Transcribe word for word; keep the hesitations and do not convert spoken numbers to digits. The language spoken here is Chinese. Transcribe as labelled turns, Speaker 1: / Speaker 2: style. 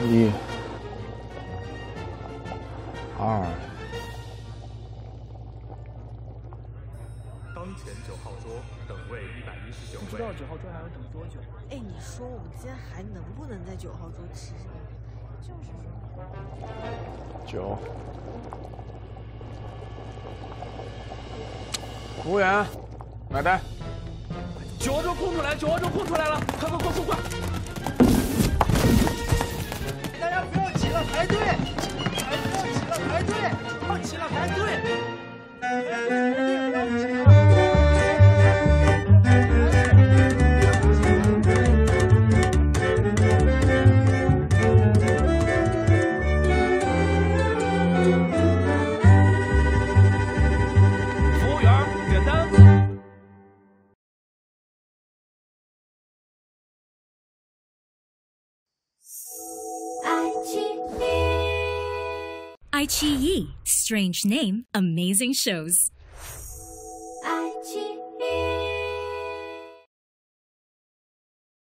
Speaker 1: 一、二。
Speaker 2: 当前九号桌等位一百一十九位。
Speaker 3: 不知道九号桌还要等多久？
Speaker 4: 哎，你说我们今天还能不能在九号桌吃什么？就是说。
Speaker 1: 九。服务员，买单。
Speaker 3: 九号桌空出来，九号桌空出来了，快快快快快！
Speaker 5: 大家不要挤了，排队！排不要挤了，排队！不要挤了，排队！排队排队，不要挤了。
Speaker 3: 服务员，点单。
Speaker 6: iQiyi, strange name, amazing shows.
Speaker 7: iQiyi